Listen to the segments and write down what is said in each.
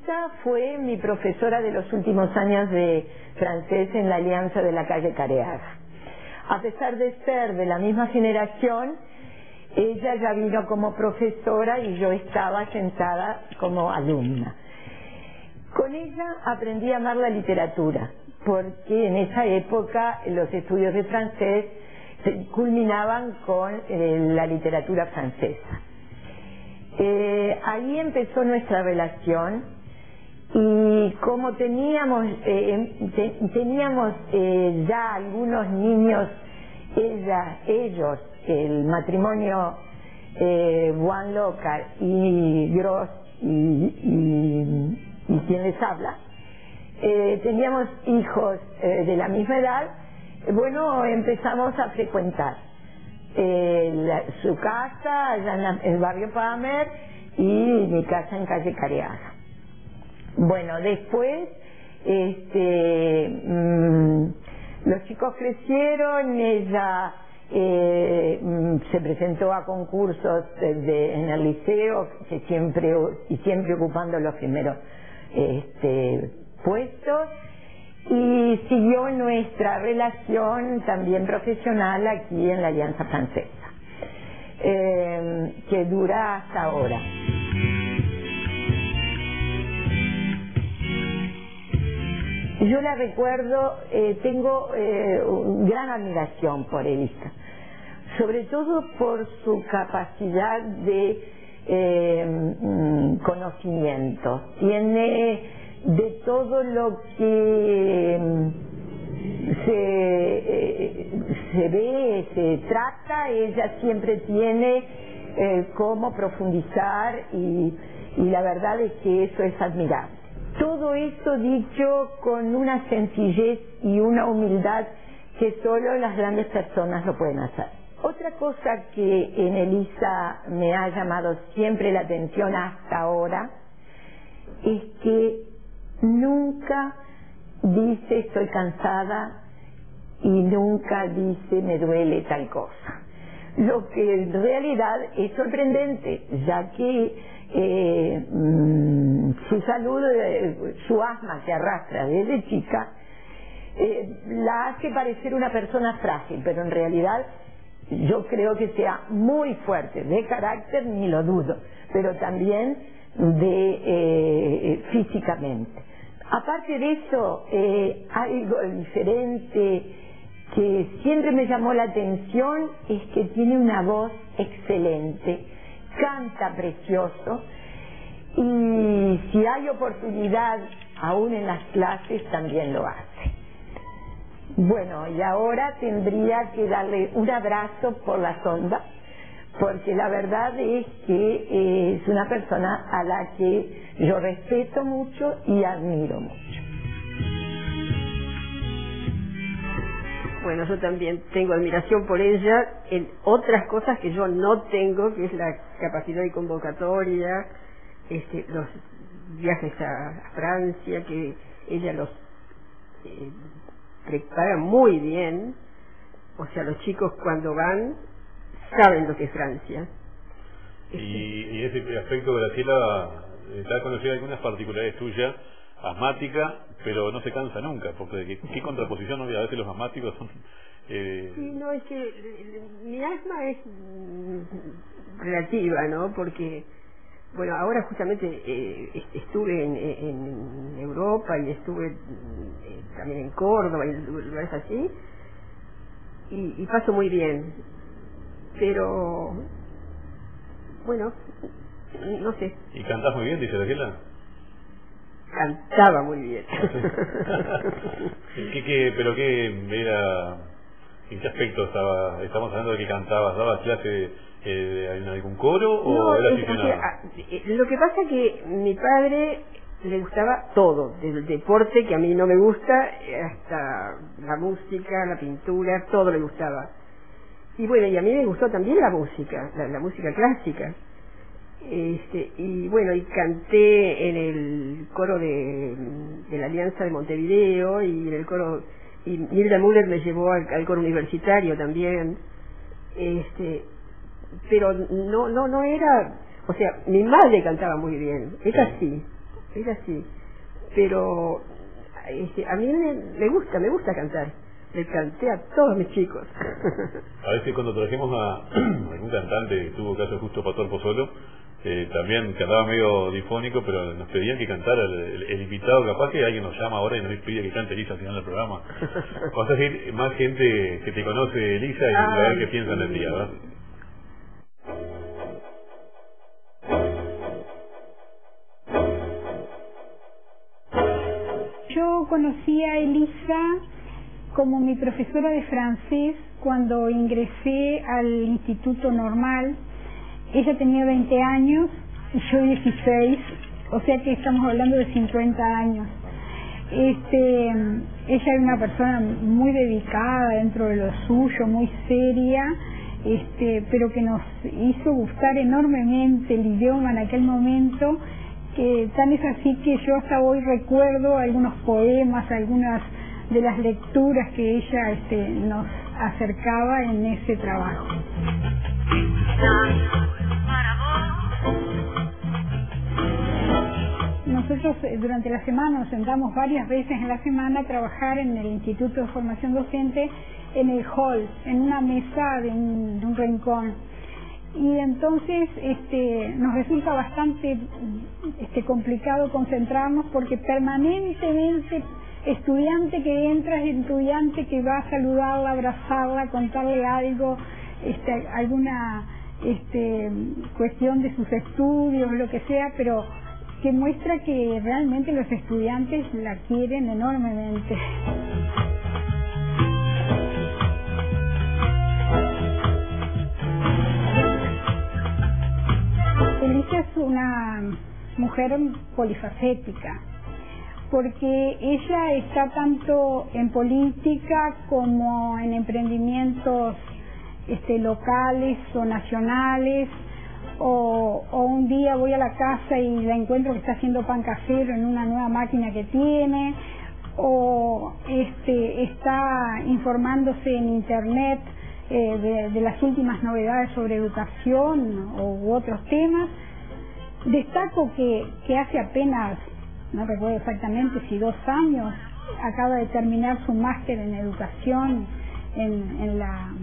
Elisa fue mi profesora de los últimos años de francés en la Alianza de la calle Careaga. A pesar de ser de la misma generación, ella ya vino como profesora y yo estaba sentada como alumna. Con ella aprendí a amar la literatura, porque en esa época los estudios de francés culminaban con la literatura francesa. Ahí empezó nuestra relación y como teníamos ya algunos niños, ellos, el matrimonio Juan Lócar y Gross y quien les habla, teníamos hijos de la misma edad. Bueno, empezamos a frecuentar su casa allá en el barrio Palmer y mi casa en calle Careaga. Bueno, después los chicos crecieron, ella se presentó a concursos en el liceo, que siempre ocupando los primeros puestos, y siguió nuestra relación también profesional aquí en la Alianza Francesa, que dura hasta ahora. Yo la recuerdo, tengo gran admiración por Elisa, sobre todo por su capacidad de conocimiento. Tiene de todo lo que se ve, se trata, ella siempre tiene cómo profundizar y la verdad es que eso es admirable. Todo esto dicho con una sencillez y una humildad que solo las grandes personas lo pueden hacer. Otra cosa que en Elisa me ha llamado siempre la atención hasta ahora es que nunca dice estoy cansada y nunca dice me duele tal cosa. Lo que en realidad es sorprendente, ya que su salud, su asma que arrastra desde chica, la hace parecer una persona frágil, pero en realidad yo creo que sea muy fuerte de carácter, ni lo dudo, pero también físicamente. Aparte de eso, algo diferente que siempre me llamó la atención es que tiene una voz excelente, canta precioso y si hay oportunidad aún en las clases también lo hace. Bueno, y ahora tendría que darle un abrazo por las ondas, porque la verdad es que es una persona a la que yo respeto mucho y admiro mucho. Bueno, yo también tengo admiración por ella en otras cosas que yo no tengo, que es la capacidad de convocatoria, los viajes a Francia, que ella los prepara muy bien. O sea, los chicos cuando van saben lo que es Francia. Y ese aspecto, Graciela, está a conocer algunas particularidades tuyas, asmática, pero no se cansa nunca, porque qué contraposición, ¿no? A veces los asmáticos son... Sí, no, es que mi asma es relativa, ¿no? Porque, bueno, ahora justamente estuve en Europa y estuve también en Córdoba y lugares así, y paso muy bien, pero, bueno, no sé. ¿Y cantás muy bien, dice Graciela? Cantaba muy bien. ¿Pero qué era? ¿En qué aspecto estaba? Estamos hablando de que cantabas, ¿dabas clase en algún coro o era aficionada? Lo que pasa es que mi padre le gustaba todo, desde el deporte, que a mí no me gusta, hasta la música, la pintura, todo le gustaba. Y bueno, y a mí me gustó también la música, la música clásica. Y bueno, y canté en el coro de la Alianza de Montevideo y en el coro, y Nilda Müller me llevó al coro universitario también, pero no era, o sea, mi madre cantaba muy bien, ella sí, es así. Pero a mí me gusta cantar. Le canté a todos mis chicos. A veces cuando trajimos a algún cantante que tuvo caso justo Pastor Pozzolo, también cantaba medio difónico, pero nos pedían que cantara el invitado. Capaz que alguien nos llama ahora y nos pide que cante Elisa al final del programa. Vas a decir más gente que te conoce, Elisa, y a ver qué piensan del día, ¿verdad? Yo conocí a Elisa como mi profesora de francés cuando ingresé al Instituto Normal. Ella tenía 20 años y yo 16, o sea que estamos hablando de 50 años. Ella era una persona muy dedicada dentro de lo suyo, muy seria, pero que nos hizo gustar enormemente el idioma en aquel momento, que tan es así que yo hasta hoy recuerdo algunos poemas, algunas de las lecturas que ella nos acercaba en ese trabajo. Nosotros durante la semana nos sentamos varias veces en la semana a trabajar en el Instituto de Formación Docente en el hall, en una mesa de un rincón. Y entonces nos resulta bastante complicado concentrarnos porque permanentemente estudiante que entra es estudiante que va a saludarla, abrazarla, contarle algo, alguna cuestión de sus estudios, lo que sea, pero que muestra que realmente los estudiantes la quieren enormemente. Elisa es una mujer polifacética, porque ella está tanto en política como en emprendimientos locales o nacionales, o un día voy a la casa y la encuentro que está haciendo pan casero en una nueva máquina que tiene, o está informándose en internet de las últimas novedades sobre educación u otros temas. Destaco que hace apenas, no recuerdo exactamente si 2 años, acaba de terminar su máster en educación en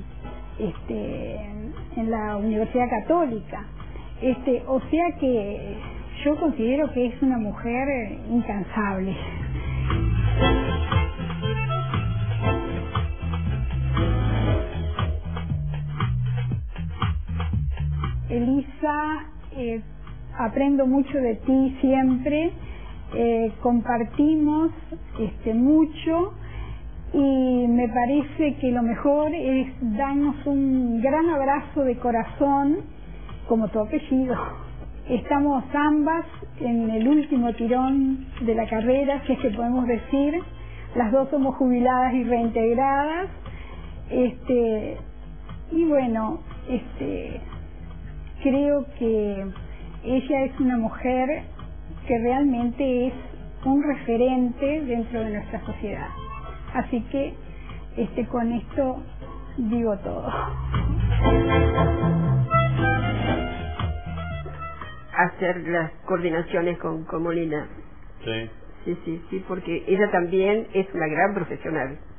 la Universidad Católica. O sea que yo considero que es una mujer incansable. Elisa, aprendo mucho de ti siempre, compartimos mucho, y me parece que lo mejor es darnos un gran abrazo de corazón, como tu apellido. Estamos ambas en el último tirón de la carrera, si es que podemos decir. Las dos somos jubiladas y reintegradas. Y bueno, creo que ella es una mujer que realmente es un referente dentro de nuestra sociedad. Así que con esto digo todo. Hacer las coordinaciones con Molina. Sí. Sí, porque ella también es una gran profesional.